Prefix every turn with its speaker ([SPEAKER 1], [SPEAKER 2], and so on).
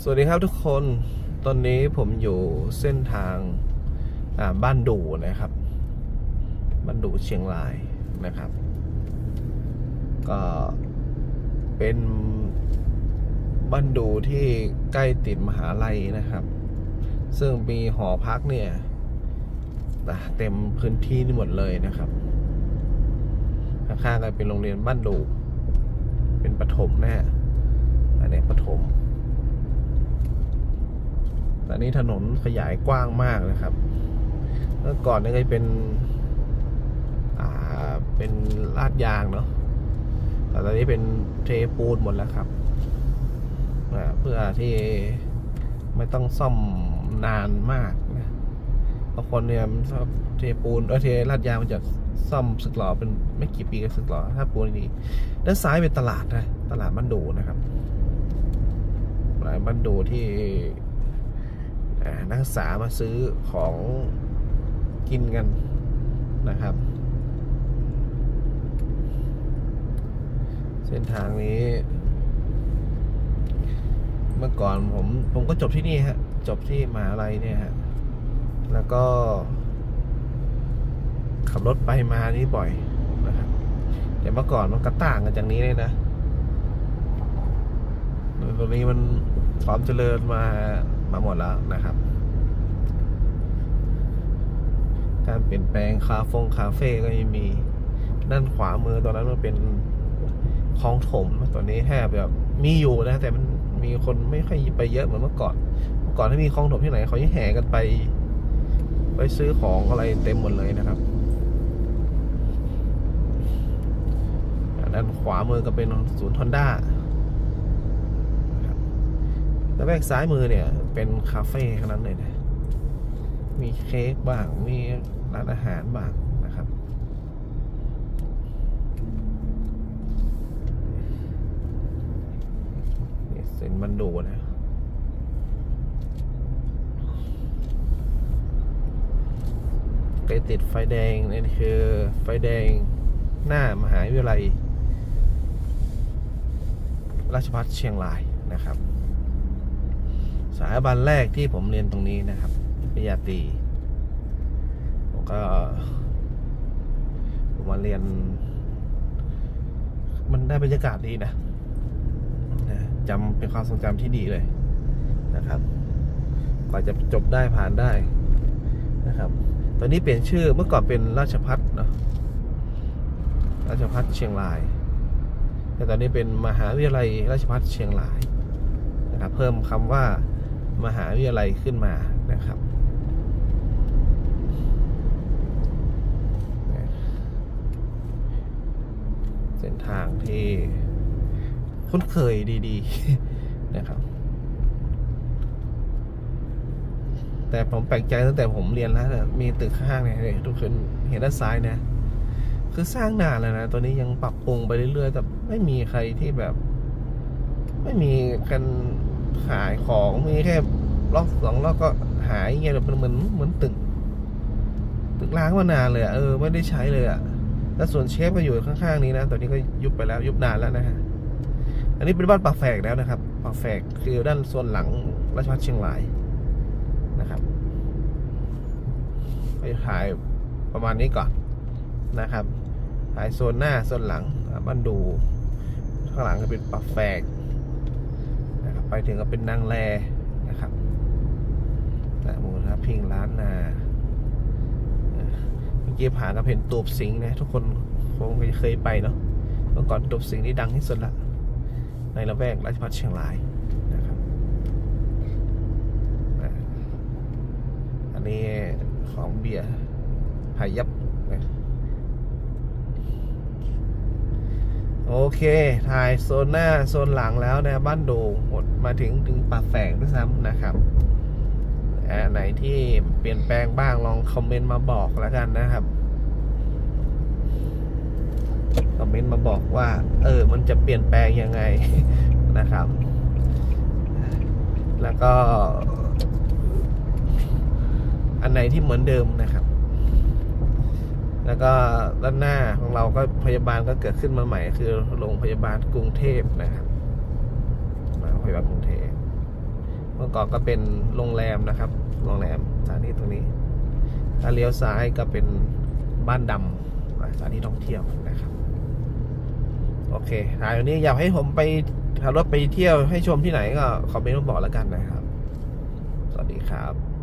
[SPEAKER 1] สวัสดีครับทุกคนตอนนี้ผมอยู่เส้นทางบ้านดูนะครับบ้านดูเชียงรายนะครับก็เป็นบ้านดูที่ใกล้ติดมหาลัยนะครับซึ่งมีหอพักเนี่ยเต็มพื้นที่นี่หมดเลยนะครับข้างๆกันเป็นโรงเรียนบ้านดูเป็นประถมนะฮะอันนี้ประถมตอนนี้ถนนขยายกว้างมากนะครับเมื่อก่อนนี่ก็เป็นลาดยางเนาะแต่ตอนนี้เป็นเทปูนหมดแล้วครับเพื่อที่ไม่ต้องซ่อมนานมากนะบางคนเนี่ยเทปูนเทลาดยางมันจะซ่อมสึกหล่อเป็นไม่กี่ปีก็สึกหล่อถ้าปูนดีด้านซ้ายเป็นตลาดนะตลาดบ้านดูนะครับตลาดบ้านดูที่นักศึกษามาซื้อของกินกันนะครับเส้นทางนี้เมื่อก่อนผมก็จบที่นี่ฮะจบที่มหาลัยเนี่ยฮะแล้วก็ขับรถไปมานี่บ่อยนะครับแต่เมื่อก่อนมันก็ต่างกันจากนี้เลยนะตรงนี้มันความเจริญมาหมดแล้วนะครับการเปลี่ยนแปลงคาเฟ่ก็ยังมีด้านขวามือตอนนั้นมันเป็นคลองถมตอนนี้แทบแบบมีอยู่นะแต่มันมีคนไม่ค่อยไปเยอะเหมือนเมื่อก่อนที่มีคลองถมที่ไหนเขายังแห่กันไปซื้อของอะไรเต็มหมดเลยนะครับด้านขวามือก็เป็นศูนย์ฮอนด้าแล้วแวกซ้ายมือเนี่ยเป็นคาเฟ่ขนาดนั้นเลยนะมีเค้กบ้างมีร้านอาหารบ้างนะครับนี่เส้นบันดูนะไปติดไฟแดงนี่คือไฟแดงหน้ามหาวิทยาลัยราชภัฏเชียงรายนะครับสถาบันแรกที่ผมเรียนตรงนี้นะครับปริญญาตรีผมมาเรียนมันได้บรรยากาศดีนะจำเป็นความทรงจำที่ดีเลยนะครับกว่าจะจบได้ผ่านได้นะครับตอนนี้เปลี่ยนชื่อเมื่อก่อนเป็นราชภัฏเนาะราชภัฏเชียงรายแต่ตอนนี้เป็นมหาวิทยาลัยราชภัฏเชียงรายนะครับเพิ่มคำว่ามหาวิทยาลัยขึ้นมานะครับเส้นทางที่คุ้นเคยดีๆนะครับแต่ผมแปลกใจตั้งแต่ผมเรียนแล้วมีตึกข้างเนี่ยทุกคนเห็นด้านซ้ายนะคือสร้างนานแล้วนะตัวนี้ยังปรับปรุงไปเรื่อยๆแต่ไม่มีใครที่แบบไม่มีกันขายของมีแค่ล็อก2ล็อกก็หายเงี้ยแบบเหมือนตึกล้างมานานเลยไม่ได้ใช้เลยแล้วส่วนเชฟก็อยู่ข้างๆนี้นะตอนนี้ก็ยุบไปแล้วยุบนานแล้วนะฮะอันนี้เป็นบ้านปากแฝกแล้วนะครับปากแฝกคือด้านส่วนหลังราชภัฏเชียงรายนะครับไปถ่ายประมาณนี้ก่อนนะครับถ่ายโซนหน้าโซนหลังบ้านดูข้างหลังก็เป็นปากแฝกนะครับไปถึงก็เป็นนางแลนะครับหมูกระพิงร้านนาเมื่อกี้ผ่านก็เป็นตูบสิงห์นะทุกคนคงเคยไปเนาะเมื่อก่อนตูบสิงห์นี่ดังที่สุดละในละแวกราชภัฏเชียงรายนะครับอันนี้ของเบียร์พายับโอเคถ่ายโซนหน้าโซนหลังแล้วนะบ้านดูหมดมาถึงปากแฝกด้วยซ้ำนะครับไหนที่เปลี่ยนแปลงบ้างลองคอมเมนต์มาบอกแล้วกันนะครับคอมเมนต์มาบอกว่ามันจะเปลี่ยนแปลงยังไงนะครับแล้วก็อันไหนที่เหมือนเดิมนะครับแล้วก็ด้านหน้าของเราก็พยาบาลก็เกิดขึ้นมาใหม่คือโรงพยาบาลกรุงเทพนะครับโรงพยาบาลกรุงเทพเมื่อก่อนก็เป็นโรงแรมนะครับโรงแรมสถานที่ตรงนี้ถ้าเลี้ยวซ้ายก็เป็นบ้านดำสถานที่ท่องเที่ยวนะครับโอเควันนี้อยากให้ผมไปขับรถไปเที่ยวให้ชมที่ไหนก็คอมเมนต์มาบอกแล้วกันนะครับสวัสดีครับ